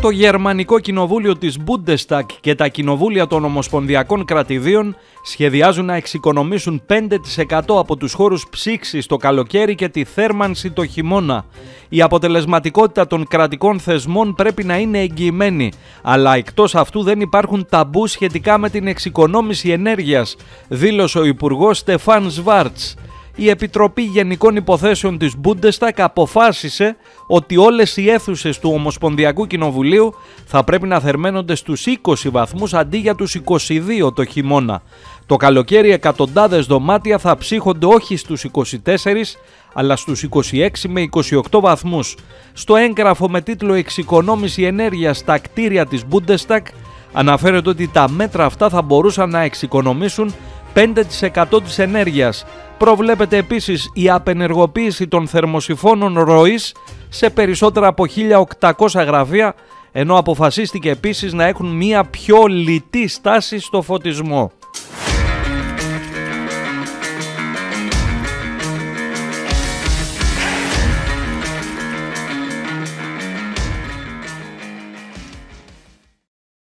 Το Γερμανικό Κοινοβούλιο της Bundestag και τα κοινοβούλια των Ομοσπονδιακών Κρατηδίων σχεδιάζουν να εξοικονομήσουν 5% από τους χώρους ψήξης το καλοκαίρι και τη θέρμανση το χειμώνα. Η αποτελεσματικότητα των κρατικών θεσμών πρέπει να είναι εγγυημένη, αλλά εκτός αυτού δεν υπάρχουν ταμπού σχετικά με την εξοικονόμηση ενέργειας, δήλωσε ο Υπουργός Στεφάν Σβάρτς. Η Επιτροπή Γενικών Υποθέσεων της Bundestag αποφάσισε ότι όλες οι αίθουσες του Ομοσπονδιακού Κοινοβουλίου θα πρέπει να θερμαίνονται στους 20 βαθμούς αντί για τους 22 το χειμώνα. Το καλοκαίρι εκατοντάδες δωμάτια θα ψύχονται όχι στους 24 αλλά στους 26 με 28 βαθμούς. Στο έγγραφο με τίτλο «Εξοικονόμηση ενέργειας στα κτίρια της Bundestag» αναφέρεται ότι τα μέτρα αυτά θα μπορούσαν να εξοικονομήσουν 5% της ενέργειας. Προβλέπεται επίσης η απενεργοποίηση των θερμοσυφώνων ροής σε περισσότερα από 1.800 γραφεία, ενώ αποφασίστηκε επίσης να έχουν μια πιο λιτή στάση στο φωτισμό.